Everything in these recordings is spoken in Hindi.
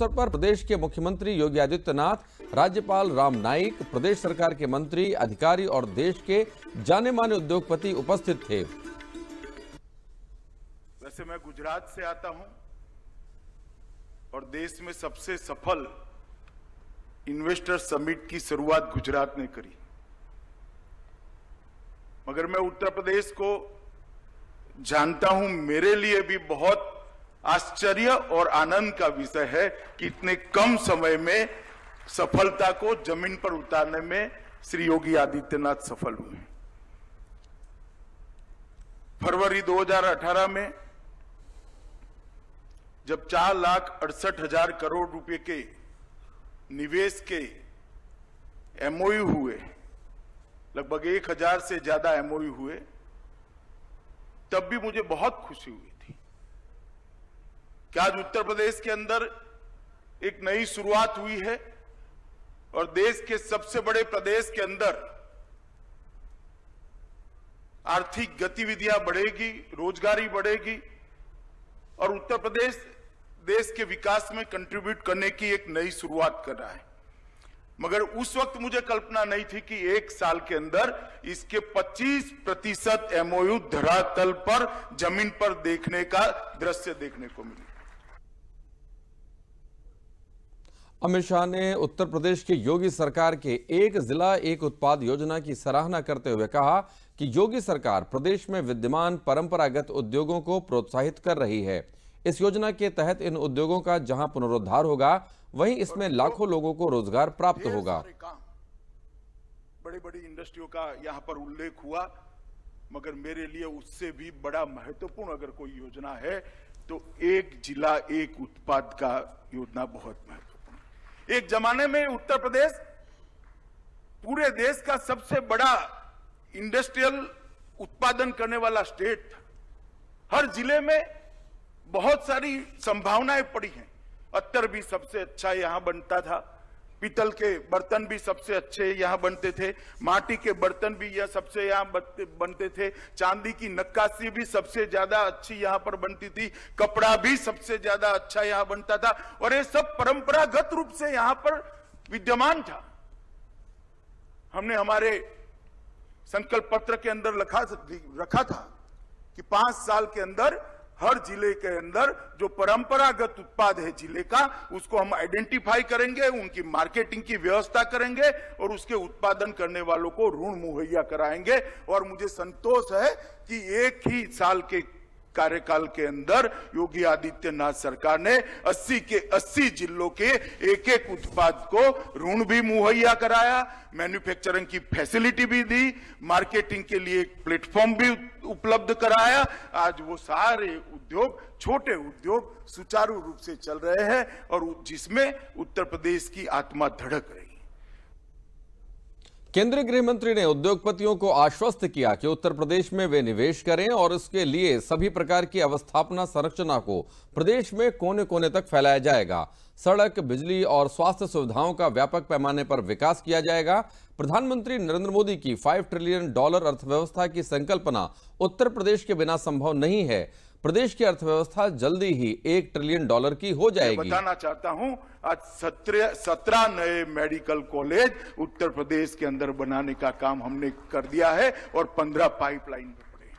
अवसर पर प्रदेश के मुख्यमंत्री योगी आदित्यनाथ, राज्यपाल राम नाईक, प्रदेश सरकार के मंत्री, अधिकारी और देश के जाने माने उद्योगपति उपस्थित थे। वैसे मैं गुजरात से आता हूं और देश में सबसे सफल इन्वेस्टर समिट की शुरुआत गुजरात ने करी, मगर मैं उत्तर प्रदेश को जानता हूं। मेरे लिए भी बहुत आश्चर्य और आनंद का विषय है कि इतने कम समय में सफलता को जमीन पर उतारने में श्री योगी आदित्यनाथ सफल हुए। फरवरी 2018 में जब 4,68,000 करोड़ रुपए के निवेश के एमओयू हुए, लगभग 1,000 से ज्यादा एमओयू हुए, तब भी मुझे बहुत खुशी हुई थी कि आज उत्तर प्रदेश के अंदर एक नई शुरुआत हुई है और देश के सबसे बड़े प्रदेश के अंदर आर्थिक गतिविधियां बढ़ेगी, रोजगारी बढ़ेगी और उत्तर प्रदेश देश के विकास में कंट्रीब्यूट करने की एक नई शुरुआत कर रहा है। मगर उस वक्त मुझे कल्पना नहीं थी कि एक साल के अंदर इसके 25% एमओयू धरातल पर, जमीन पर देखने का दृश्य देखने को मिले। अमित शाह ने उत्तर प्रदेश की योगी सरकार के एक जिला एक उत्पाद योजना की सराहना करते हुए कहा कि योगी सरकार प्रदेश में विद्यमान परंपरागत उद्योगों को प्रोत्साहित कर रही है। इस योजना के तहत इन उद्योगों का जहां पुनरुद्धार होगा, वहीं इसमें लाखों लोगों को रोजगार प्राप्त होगा। बड़ी बड़ी इंडस्ट्रियों का यहां पर उल्लेख हुआ, मगर मेरे लिए उससे भी बड़ा महत्वपूर्ण अगर कोई योजना है तो एक जिला एक उत्पाद का योजना बहुत महत्वपूर्ण। एक जमाने में उत्तर प्रदेश पूरे देश का सबसे बड़ा इंडस्ट्रियल उत्पादन करने वाला स्टेट था। हर जिले में बहुत सारी संभावनाएं पड़ी हैं। अत्तर भी सबसे अच्छा यहां बनता था, पीतल के बर्तन भी सबसे अच्छे यहां बनते थे, माटी के बर्तन भी यह सबसे यहां बनते थे, चांदी की नक्काशी भी सबसे ज्यादा अच्छी यहां पर बनती थी, कपड़ा भी सबसे ज्यादा अच्छा यहां बनता था और ये सब परंपरागत रूप से यहां पर विद्यमान था। हमने हमारे संकल्प पत्र के अंदर रखा था कि 5 साल के अंदर हर जिले के अंदर जो परंपरागत उत्पाद है जिले का, उसको हम आइडेंटिफाई करेंगे, उनकी मार्केटिंग की व्यवस्था करेंगे और उसके उत्पादन करने वालों को ऋण मुहैया कराएंगे। और मुझे संतोष है कि एक ही साल के कार्यकाल के अंदर योगी आदित्यनाथ सरकार ने 80 के 80 जिलों के एक एक उत्पाद को ऋण भी मुहैया कराया, मैन्युफैक्चरिंग की फैसिलिटी भी दी, मार्केटिंग के लिए एक प्लेटफॉर्म भी उपलब्ध कराया। आज वो सारे उद्योग, छोटे उद्योग सुचारू रूप से चल रहे हैं और जिसमें उत्तर प्रदेश की आत्मा धड़क रही है। केंद्रीय गृह मंत्री ने उद्योगपतियों को आश्वस्त किया कि उत्तर प्रदेश में वे निवेश करें और इसके लिए सभी प्रकार की अवस्थापना संरचना को प्रदेश में कोने कोने तक फैलाया जाएगा। सड़क, बिजली और स्वास्थ्य सुविधाओं का व्यापक पैमाने पर विकास किया जाएगा। प्रधानमंत्री नरेंद्र मोदी की $5 ट्रिलियन अर्थव्यवस्था की संकल्पना उत्तर प्रदेश के बिना संभव नहीं है। प्रदेश की अर्थव्यवस्था जल्दी ही $1 ट्रिलियन की हो जाएगी। बताना चाहता हूं, आज 17 नए मेडिकल कॉलेज उत्तर प्रदेश के अंदर बनाने का काम हमने कर दिया है और 15 पाइपलाइन में पड़े।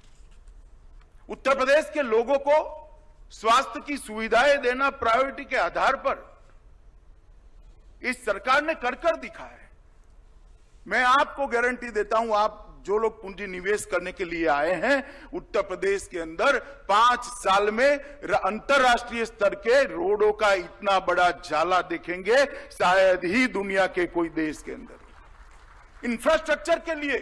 उत्तर प्रदेश के लोगों को स्वास्थ्य की सुविधाएं देना प्रायोरिटी के आधार पर इस सरकार ने कर दिखा है। मैं आपको गारंटी देता हूं, आप जो लोग पूंजी निवेश करने के लिए आए हैं, उत्तर प्रदेश के अंदर 5 साल में अंतरराष्ट्रीय स्तर के रोडों का इतना बड़ा जाला देखेंगे शायद ही दुनिया के कोई देश के अंदर। इंफ्रास्ट्रक्चर के लिए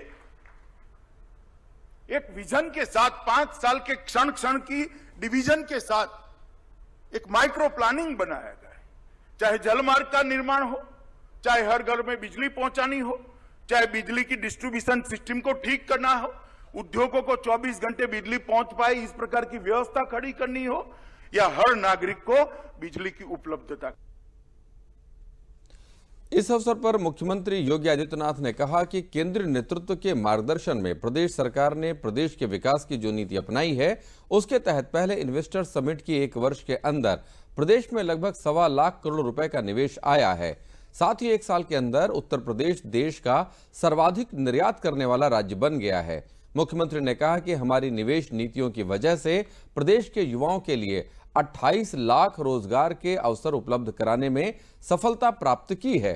एक विजन के साथ, 5 साल के क्षण क्षण की डिवीजन के साथ एक माइक्रो प्लानिंग बनाया गया है। चाहे जलमार्ग का निर्माण हो, चाहे हर घर में बिजली पहुंचानी हो, चाहे बिजली की डिस्ट्रीब्यूशन सिस्टम को ठीक करना हो, उद्योगों को 24 घंटे बिजली पहुंच पाए इस प्रकार की व्यवस्था खड़ी करनी हो, या हर नागरिक को बिजली की उपलब्धता। इस अवसर पर मुख्यमंत्री योगी आदित्यनाथ ने कहा कि केंद्रीय नेतृत्व के मार्गदर्शन में प्रदेश सरकार ने प्रदेश के विकास की जो नीति अपनाई है, उसके तहत पहले इन्वेस्टर समिट की 1 वर्ष के अंदर प्रदेश में लगभग 1.25 लाख करोड़ रुपए का निवेश आया है। साथ ही 1 साल के अंदर उत्तर प्रदेश देश का सर्वाधिक निर्यात करने वाला राज्य बन गया है। मुख्यमंत्री ने कहा कि हमारी निवेश नीतियों की वजह से प्रदेश के युवाओं के लिए 28 लाख रोजगार के अवसर उपलब्ध कराने में सफलता प्राप्त की है।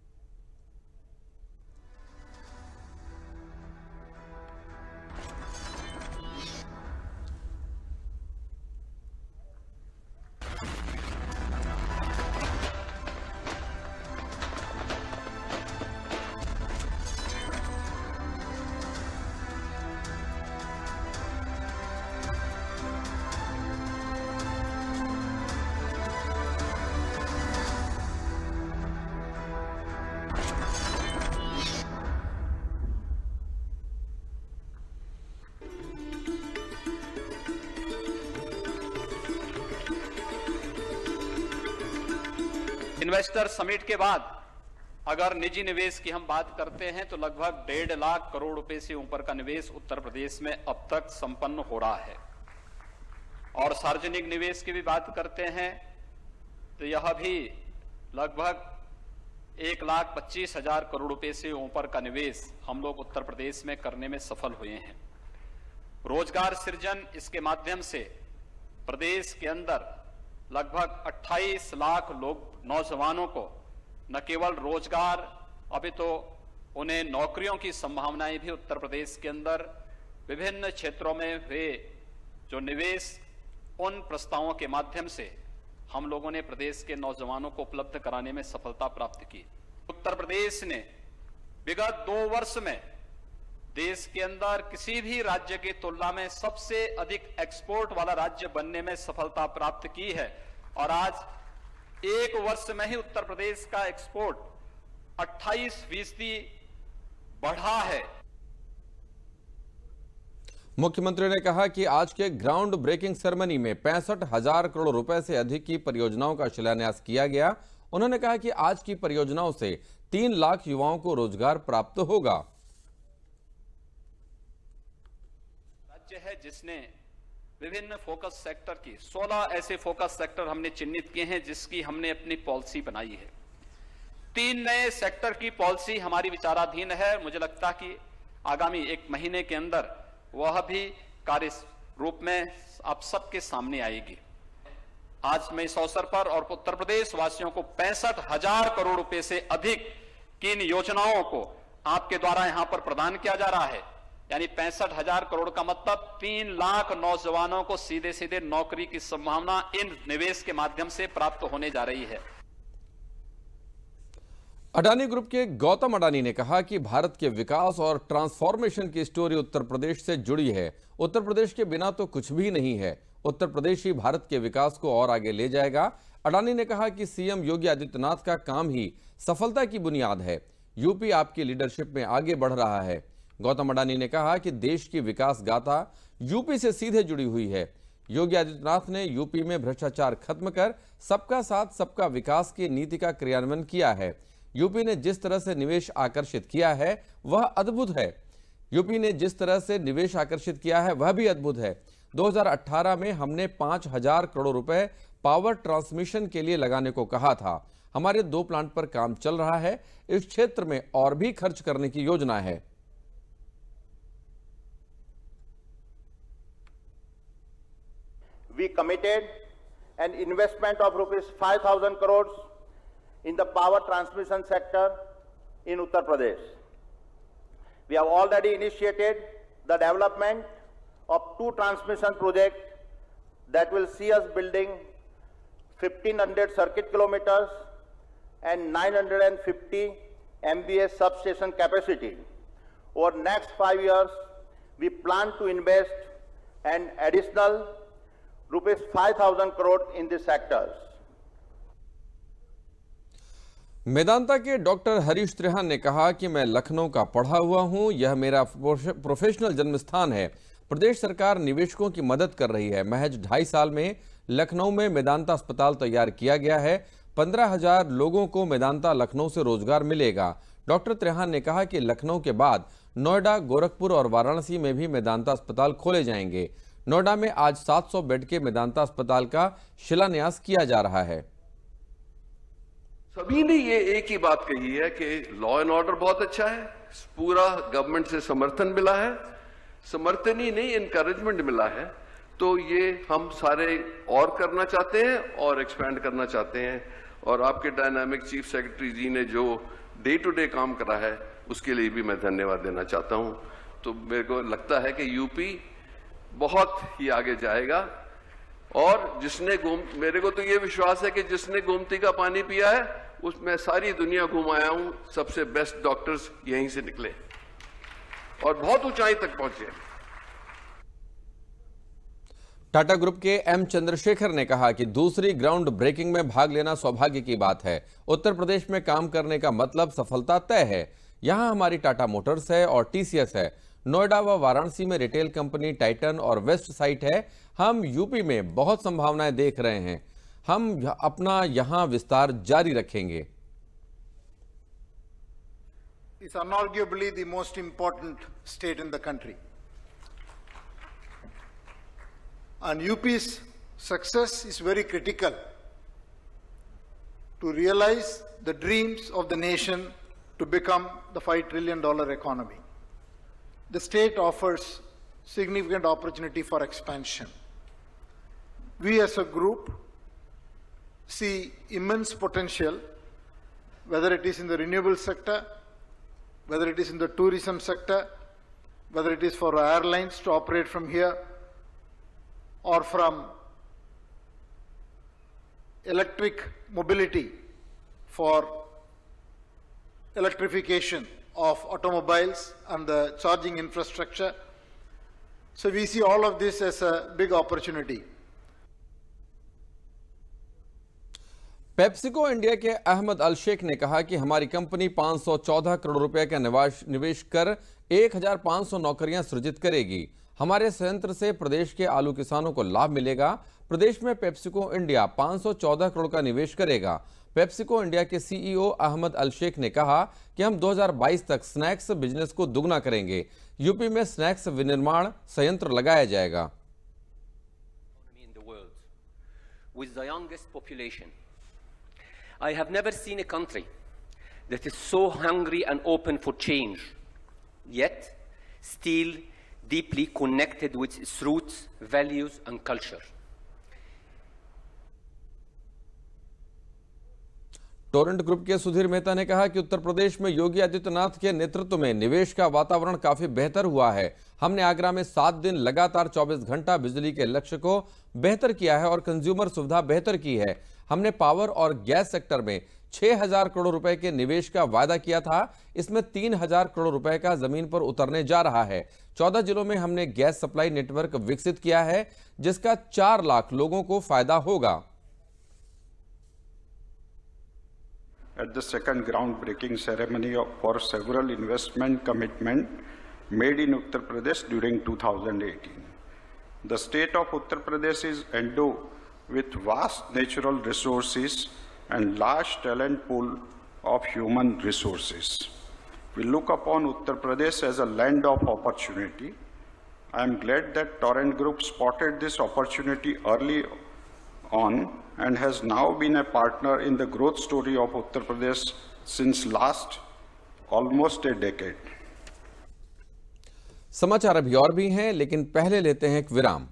इन्वेस्टर समिट के बाद अगर निजी निवेश की हम बात करते हैं तो लगभग 1.5 लाख करोड़ रुपए से ऊपर का निवेश उत्तर प्रदेश में अब तक संपन्न हो रहा है। और सार्वजनिक निवेश की भी बात करते हैं तो यह भी लगभग 1,25,000 करोड़ रुपए से ऊपर का निवेश हम लोग उत्तर प्रदेश में करने में सफल हुए हैं। रोजगार सृजन, इसके माध्यम से प्रदेश के अंदर लगभग 28 लाख नौजवानों को न केवल रोजगार, अभी तो उन्हें नौकरियों की संभावनाएं भी उत्तर प्रदेश के अंदर विभिन्न क्षेत्रों में हुए जो निवेश, उन प्रस्तावों के माध्यम से हम लोगों ने प्रदेश के नौजवानों को उपलब्ध कराने में सफलता प्राप्त की। उत्तर प्रदेश ने विगत 2 वर्ष में देश के अंदर किसी भी राज्य की तुलना में सबसे अधिक एक्सपोर्ट वाला राज्य बनने में सफलता प्राप्त की है। और आज 1 वर्ष में ही उत्तर प्रदेश का एक्सपोर्ट 28% बढ़ा है। मुख्यमंत्री ने कहा कि आज के ग्राउंड ब्रेकिंग सेरेमनी में 65,000 करोड़ रुपए से अधिक की परियोजनाओं का शिलान्यास किया गया। उन्होंने कहा कि आज की परियोजनाओं से 3 लाख युवाओं को रोजगार प्राप्त होगा। राज्य है जिसने विभिन्न फोकस सेक्टर की 16 ऐसे फोकस सेक्टर हमने चिन्हित किए हैं जिसकी हमने अपनी पॉलिसी बनाई है। 3 नए सेक्टर की पॉलिसी हमारी विचाराधीन है। मुझे लगता कि आगामी 1 महीने के अंदर वह भी कार्य रूप में आप सबके सामने आएगी। आज मैं इस अवसर पर और उत्तर प्रदेश वासियों को 65,000 करोड़ रुपए से अधिक की इन योजनाओं को आपके द्वारा यहां पर प्रदान किया जा रहा है। यानी 65,000 करोड़ का मतलब 3 लाख नौजवानों को सीधे सीधे नौकरी की संभावना इन निवेश के माध्यम से प्राप्त होने जा रही है। अडानी ग्रुप के गौतम अडानी ने कहा कि भारत के विकास और ट्रांसफॉर्मेशन की स्टोरी उत्तर प्रदेश से जुड़ी है। उत्तर प्रदेश के बिना तो कुछ भी नहीं है। उत्तर प्रदेश ही भारत के विकास को और आगे ले जाएगा। अडानी ने कहा कि सीएम योगी आदित्यनाथ का काम ही सफलता की बुनियाद है। यूपी आपकी लीडरशिप में आगे बढ़ रहा है। गौतम अडानी ने कहा कि देश की विकास गाथा यूपी से सीधे जुड़ी हुई है। योगी आदित्यनाथ ने यूपी में भ्रष्टाचार खत्म कर सबका साथ सबका विकास की नीति का क्रियान्वयन किया है। यूपी ने जिस तरह से निवेश आकर्षित किया है वह अद्भुत है। यूपी ने जिस तरह से निवेश आकर्षित किया है वह भी अद्भुत है। 2018 में हमने 5,000 करोड़ रुपए पावर ट्रांसमिशन के लिए लगाने को कहा था। हमारे 2 प्लांट पर काम चल रहा है। इस क्षेत्र में और भी खर्च करने की योजना है। We committed an investment of rupees 5,000 crores in the power transmission sector in Uttar Pradesh. We have already initiated the development of 2 transmission projects that will see us building 1,500 circuit kilometers and 950 MVA substation capacity. Over next 5 years, we plan to invest an additional rupees 5,000 crore in these sectors. Medanta के डॉक्टर हरीश त्रेहान ने कहा कि मैं लखनऊ का पढ़ा हुआ हूं। यह मेरा प्रोफेशनल जन्म स्थान है। प्रदेश सरकार निवेशकों की मदद कर रही है। महज 2.5 साल में लखनऊ में मेदांता अस्पताल तैयार किया गया है। 15,000 लोगों को मेदांता लखनऊ से रोजगार मिलेगा। डॉक्टर त्रेहान ने कहा कि लखनऊ के बाद नोएडा, गोरखपुर और वाराणसी में भी मेदांता अस्पताल खोले जाएंगे। नोएडा में आज 700 बेड के मेदांता अस्पताल का शिलान्यास किया जा रहा है। सभी ने ये एक ही बात कही है कि लॉ एंड ऑर्डर बहुत अच्छा है, पूरा गवर्नमेंट से समर्थन मिला है, समर्थन ही नहीं एनकरेजमेंट मिला है, तो ये हम सारे और करना चाहते हैं और एक्सपेंड करना चाहते हैं। और आपके डायनामिक चीफ सेक्रेटरी जी ने जो डे टू डे काम करा है उसके लिए भी मैं धन्यवाद देना चाहता हूं। तो मेरे को लगता है कि यूपी बहुत ही आगे जाएगा और मेरे को तो ये विश्वास है कि जिसने गोमती का पानी पिया है उसमें सारी दुनिया घूम आया हूं, सबसे बेस्ट डॉक्टर्स यहीं से निकले और बहुत ऊंचाई तक पहुंचे। टाटा ग्रुप के एम चंद्रशेखर ने कहा कि दूसरी ग्राउंड ब्रेकिंग में भाग लेना सौभाग्य की बात है। उत्तर प्रदेश में काम करने का मतलब सफलता तय है। यहां हमारी टाटा मोटर्स है और टीसीएस है। नोएडा व वाराणसी में रिटेल कंपनी टाइटन और वेस्ट साइट है। हम यूपी में बहुत संभावनाएं देख रहे हैं। हम अपना यहां विस्तार जारी रखेंगे। It's unarguably the most important state in the country. And UP's success is very critical to realize the dreams of the nation to become the $5 trillion economy. The state offers significant opportunity for expansion. We as a group see immense potential, whether it is in the renewable sector, whether it is in the tourism sector, whether it is for airlines to operate from here, or from electric mobility for electrification of automobiles and the charging infrastructure. So we see all of this as a big opportunity. PepsiCo India के अहमद अल शेख ने कहा कि हमारी कंपनी 514 करोड़ रुपए का निवेश कर 1,500 नौकरियां सृजित करेगी। हमारे संयंत्र से प्रदेश के आलू किसानों को लाभ मिलेगा। प्रदेश में पेप्सिको इंडिया 514 करोड़ का निवेश करेगा। पेप्सिको इंडिया के सीईओ अहमद अल शेख ने कहा कि हम 2022 तक स्नैक्स बिजनेस को दुगना करेंगे। यूपी में स्नैक्स विनिर्माण संयंत्र लगाया जाएगा। I have never seen a country that is so hungry and open for change, yet still deeply connected with its roots, values, and culture. Torrent group के सुधीर मेहता ने कहा कि उत्तर प्रदेश में योगी आदित्यनाथ के नेतृत्व में निवेश का वातावरण काफी बेहतर हुआ है। हमने आगरा में 7 दिन लगातार 24 घंटा बिजली के लक्ष्य को बेहतर किया है और कंज्यूमर सुविधा बेहतर की है। हमने पावर और गैस सेक्टर में 6,000 करोड़ रुपए के निवेश का वायदा किया था। इसमें 3,000 करोड़ रुपए का जमीन पर उतरने जा रहा है। 14 जिलों में हमने गैस सप्लाई नेटवर्क विकसित किया है, जिसका 4 लाख लोगों को फायदा होगा। At the second groundbreaking ceremony for several investment commitments made in Uttar Pradesh during 2018. The state of Uttar Pradesh is endowed with vast natural resources and large talent pool of human resources. We look upon Uttar Pradesh as a land of opportunity. I am glad that Torrent Group spotted this opportunity early on and has now been a partner in the growth story of Uttar Pradesh since last almost a decade. समाचार अभी और भी हैं, लेकिन पहले लेते हैं एक विराम।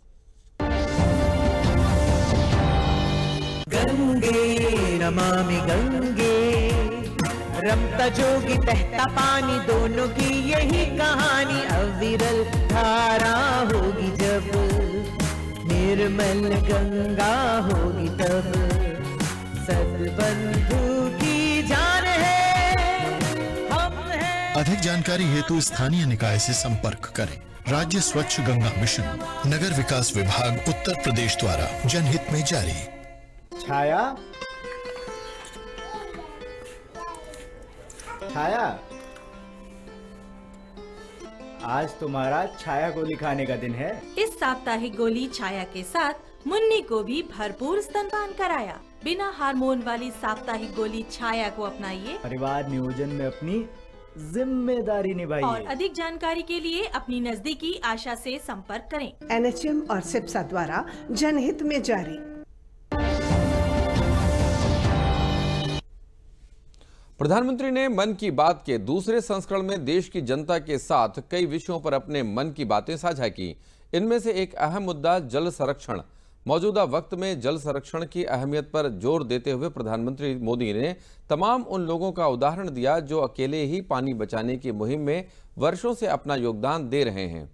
गंगे नमामि गंगे, रमता जोगी बहता पानी, दोनों की यही कहानी। अविरल धारा होगी जब, निर्मल गंगा होगी तब, सद्बंधु की जान है, हम हैं। अधिक जानकारी हेतु स्थानीय निकाय से संपर्क करें। राज्य स्वच्छ गंगा मिशन, नगर विकास विभाग, उत्तर प्रदेश द्वारा जनहित में जारी। छाया, छाया, आज तुम्हारा छाया गोली खाने का दिन है। इस साप्ताहिक गोली छाया के साथ मुन्नी को भी भरपूर स्तनपान कराया। बिना हार्मोन वाली साप्ताहिक गोली छाया को अपनाइए। परिवार नियोजन में अपनी जिम्मेदारी निभाइए। और अधिक जानकारी के लिए अपनी नजदीकी आशा से संपर्क करें। NHM और सिप्सा द्वारा जनहित में जारी। प्रधानमंत्री ने मन की बात के दूसरे संस्करण में देश की जनता के साथ कई विषयों पर अपने मन की बातें साझा की। इनमें से एक अहम मुद्दा जल संरक्षण। मौजूदा वक्त में जल संरक्षण की अहमियत पर जोर देते हुए प्रधानमंत्री मोदी ने तमाम उन लोगों का उदाहरण दिया जो अकेले ही पानी बचाने की मुहिम में वर्षों से अपना योगदान दे रहे हैं।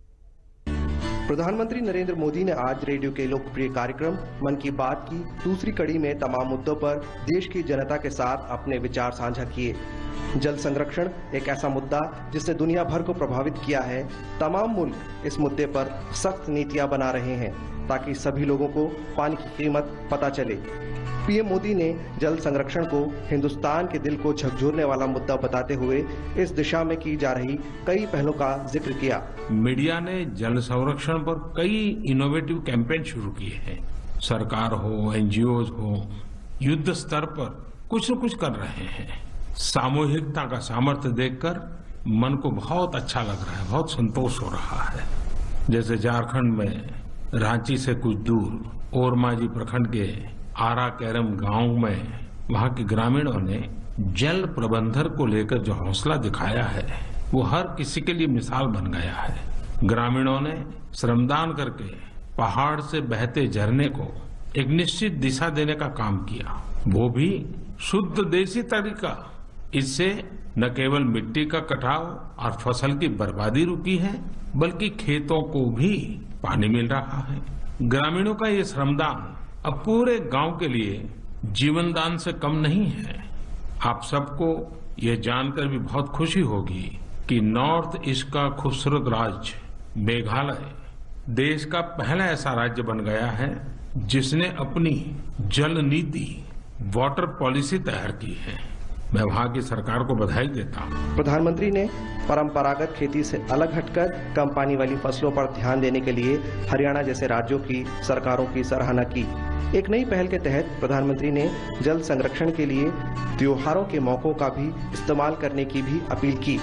प्रधानमंत्री नरेंद्र मोदी ने आज रेडियो के लोकप्रिय कार्यक्रम मन की बात की दूसरी कड़ी में तमाम मुद्दों पर देश की जनता के साथ अपने विचार साझा किए। जल संरक्षण एक ऐसा मुद्दा जिसने दुनिया भर को प्रभावित किया है। तमाम मुल्क इस मुद्दे पर सख्त नीतियां बना रहे हैं ताकि सभी लोगों को पानी की कीमत पता चले। पीएम मोदी ने जल संरक्षण को हिंदुस्तान के दिल को झकझोरने वाला मुद्दा बताते हुए इस दिशा में की जा रही कई पहलों का जिक्र किया। मीडिया ने जल संरक्षण पर कई इनोवेटिव कैंपेन शुरू किए हैं। सरकार हो, एनजीओ हो, युद्ध स्तर पर कुछ न कुछ कर रहे हैं। सामूहिकता का सामर्थ्य देखकर मन को बहुत अच्छा लग रहा है, बहुत संतोष हो रहा है। जैसे झारखंड में रांची से कुछ दूर ओरमांझी प्रखंड के आरा कैरम गांव में वहां के ग्रामीणों ने जल प्रबंधन को लेकर जो हौसला दिखाया है वो हर किसी के लिए मिसाल बन गया है। ग्रामीणों ने श्रमदान करके पहाड़ से बहते झरने को एक निश्चित दिशा देने का काम किया, वो भी शुद्ध देसी तरीका। इससे न केवल मिट्टी का कटाव और फसल की बर्बादी रुकी है बल्कि खेतों को भी पानी मिल रहा है। ग्रामीणों का ये श्रमदान अब पूरे गांव के लिए जीवन दान से कम नहीं है। आप सबको ये जानकर भी बहुत खुशी होगी कि नॉर्थ ईस्ट का खूबसूरत राज्य मेघालय देश का पहला ऐसा राज्य बन गया है जिसने अपनी जल नीति वाटर पॉलिसी तैयार की है। मैं वहां की सरकार को बधाई देता हूं। प्रधानमंत्री ने परंपरागत खेती से अलग हटकर कम पानी वाली फसलों पर ध्यान देने के लिए हरियाणा जैसे राज्यों की सरकारों की सराहना की। एक नई पहल के तहत प्रधानमंत्री ने जल संरक्षण के लिए त्योहारों के मौकों का भी इस्तेमाल करने की भी अपील की।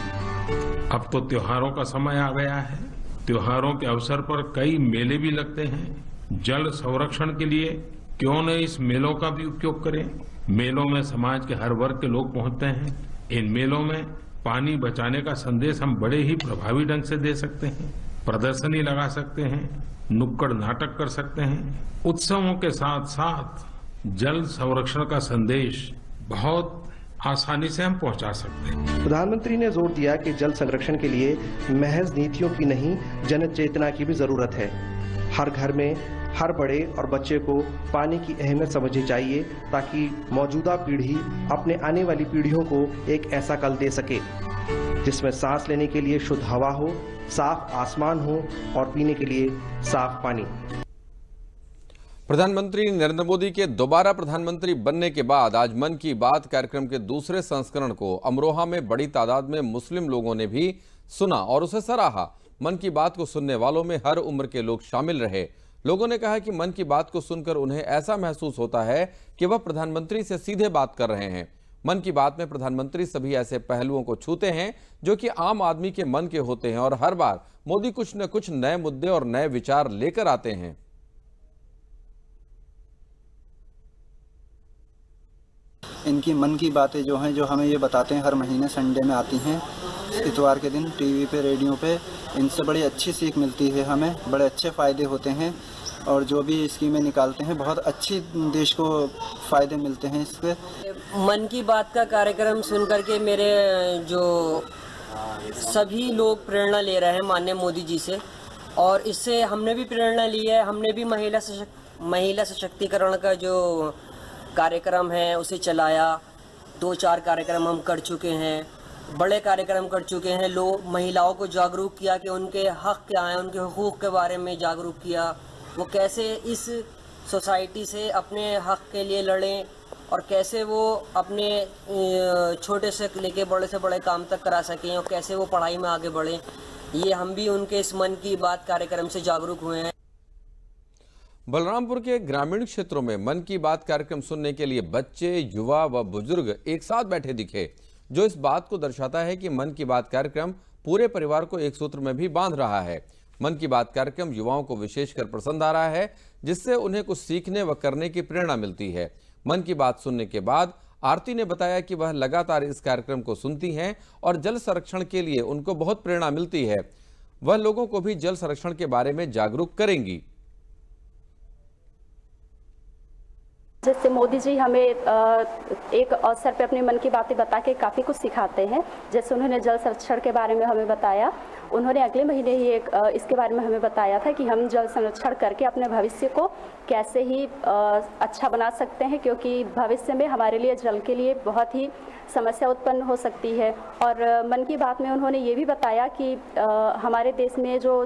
अब तो त्योहारों का समय आ गया है। त्योहारों के अवसर पर कई मेले भी लगते हैं। जल संरक्षण के लिए क्यों न इस मेलों का भी उपयोग करें। मेलों में समाज के हर वर्ग के लोग पहुंचते हैं। इन मेलों में पानी बचाने का संदेश हम बड़े ही प्रभावी ढंग से दे सकते हैं। प्रदर्शनी लगा सकते हैं, नुक्कड़ नाटक कर सकते हैं। उत्सवों के साथ साथ जल संरक्षण का संदेश बहुत आसानी से हम पहुंचा सकते हैं। प्रधानमंत्री ने जोर दिया कि जल संरक्षण के लिए महज नीतियों की नहीं, जन चेतना की भी जरूरत है। हर घर में हर बड़े और बच्चे को पानी की अहमियत समझनी चाहिए ताकि मौजूदा पीढ़ी अपने आने वाली पीढ़ियों को एक ऐसा कल दे सके जिसमें सांस लेने के लिए शुद्ध हवा हो, साफ आसमान हो और पीने के लिए साफ पानी। प्रधानमंत्री नरेंद्र मोदी के दोबारा प्रधानमंत्री बनने के बाद आज मन की बात कार्यक्रम के दूसरे संस्करण को अमरोहा में बड़ी तादाद में मुस्लिम लोगों ने भी सुना और उसे सराहा। मन की बात को सुनने वालों में हर उम्र के लोग शामिल रहे। लोगों ने कहा कि मन की बात को सुनकर उन्हें ऐसा महसूस होता है कि वह प्रधानमंत्री से सीधे बात कर रहे हैं। मन की बात में प्रधानमंत्री सभी ऐसे पहलुओं को छूते हैं जो कि आम आदमी के मन के होते हैं और हर बार मोदी कुछ न कुछ नए मुद्दे और नए विचार लेकर आते हैं। इनकी मन की बातें जो हैं, जो हमें ये बताते हैं, हर महीने संडे में आती हैं, इतवार के दिन टीवी पे, रेडियो पे। इनसे बड़ी अच्छी सीख मिलती है हमें, बड़े अच्छे फ़ायदे होते हैं और जो भी स्कीमें निकालते हैं बहुत अच्छी देश को फ़ायदे मिलते हैं इससे। मन की बात का कार्यक्रम सुन करके मेरे जो सभी लोग प्रेरणा ले रहे हैं माननीय मोदी जी से, और इससे हमने भी प्रेरणा ली है। हमने भी महिला सशक्तिकरण का जो कार्यक्रम है उसे चलाया। 2-4 कार्यक्रम हम कर चुके हैं, बड़े कार्यक्रम कर चुके हैं। लोग महिलाओं को जागरूक किया कि उनके हक क्या हैं, उनके हुकूक के बारे में जागरूक किया, वो कैसे इस सोसाइटी से अपने हक के लिए लड़ें और कैसे वो अपने छोटे से लेके बड़े से बड़े काम तक करा सकें और कैसे वो पढ़ाई में आगे बढ़ें। ये हम भी उनके इस मन की बात कार्यक्रम से जागरूक हुए हैं। बलरामपुर के ग्रामीण क्षेत्रों में मन की बात कार्यक्रम सुनने के लिए बच्चे, युवा व बुजुर्ग एक साथ बैठे दिखे, जो इस बात को दर्शाता है कि मन की बात कार्यक्रम पूरे परिवार को एक सूत्र में भी बांध रहा है। मन की बात कार्यक्रम युवाओं को विशेषकर पसंद आ रहा है, जिससे उन्हें कुछ सीखने व करने की प्रेरणा मिलती है। मन की बात सुनने के बाद आरती ने बताया कि वह लगातार इस कार्यक्रम को सुनती हैं और जल संरक्षण के लिए उनको बहुत प्रेरणा मिलती है। वह लोगों को भी जल संरक्षण के बारे में जागरूक करेंगी। जैसे मोदी जी हमें एक अवसर पे अपने मन की बातें बता के काफ़ी कुछ सिखाते हैं। जैसे उन्होंने जल संरक्षण के बारे में हमें बताया, उन्होंने अगले महीने ही इसके बारे में हमें बताया था कि हम जल संरक्षण करके अपने भविष्य को कैसे ही अच्छा बना सकते हैं, क्योंकि भविष्य में हमारे लिए जल के लिए बहुत ही समस्या उत्पन्न हो सकती है। और मन की बात में उन्होंने ये भी बताया कि हमारे देश में जो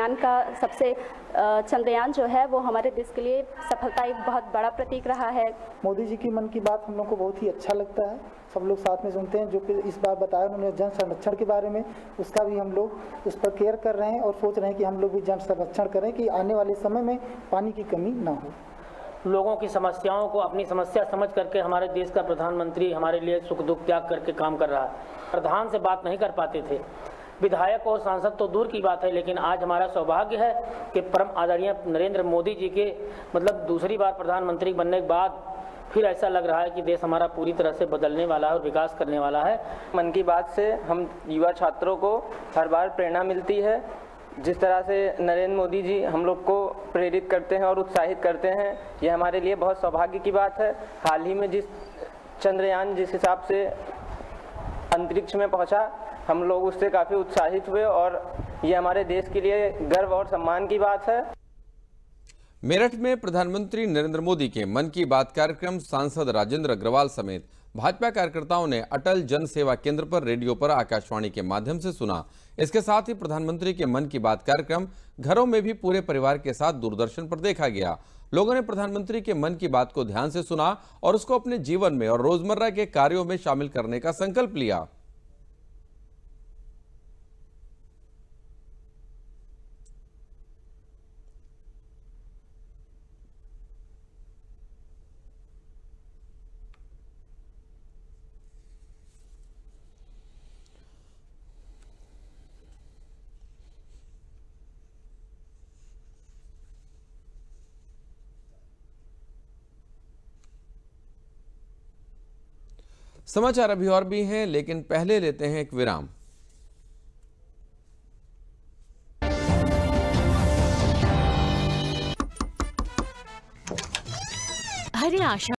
चंद्रयान जो है वो हमारे देश के लिए सफलता एक बहुत बड़ा प्रतीक रहा है। मोदी जी की मन की बात हम लोग को बहुत ही अच्छा लगता है, सब लोग साथ में सुनते हैं। जो कि इस बार बताया उन्होंने जल संरक्षण के बारे में, उसका भी हम लोग उस पर केयर कर रहे हैं और सोच रहे हैं कि हम लोग भी जल संरक्षण करें कि आने वाले समय में पानी की कमी ना हो। लोगों की समस्याओं को अपनी समस्या समझ करके हमारे देश का प्रधानमंत्री हमारे लिए सुख दुख त्याग करके काम कर रहा है। प्रधान से बात नहीं कर पाते थे, विधायक और सांसद तो दूर की बात है, लेकिन आज हमारा सौभाग्य है कि परम आदरणीय नरेंद्र मोदी जी के दूसरी बार प्रधानमंत्री बनने के बाद फिर ऐसा लग रहा है कि देश हमारा पूरी तरह से बदलने वाला है और विकास करने वाला है। मन की बात से हम युवा छात्रों को हर बार प्रेरणा मिलती है। जिस तरह से नरेंद्र मोदी जी हम लोग को प्रेरित करते हैं और उत्साहित करते हैं, ये हमारे लिए बहुत सौभाग्य की बात है। हाल ही में जिस चंद्रयान जिस हिसाब से अंतरिक्ष में पहुंचा, हम लोग उससे काफ़ी उत्साहित हुए और ये हमारे देश के लिए गर्व और सम्मान की बात है। मेरठ में प्रधानमंत्री नरेंद्र मोदी के मन की बात कार्यक्रम सांसद राजेंद्र अग्रवाल समेत भाजपा कार्यकर्ताओं ने अटल जन सेवा केंद्र पर रेडियो पर आकाशवाणी के माध्यम से सुना। इसके साथ ही प्रधानमंत्री के मन की बात कार्यक्रम घरों में भी पूरे परिवार के साथ दूरदर्शन पर देखा गया। लोगों ने प्रधानमंत्री के मन की बात को ध्यान से सुना और उसको अपने जीवन में और रोजमर्रा के कार्यों में शामिल करने का संकल्प लिया। समाचार अभी और भी हैं, लेकिन पहले लेते हैं एक विराम। अरे आशा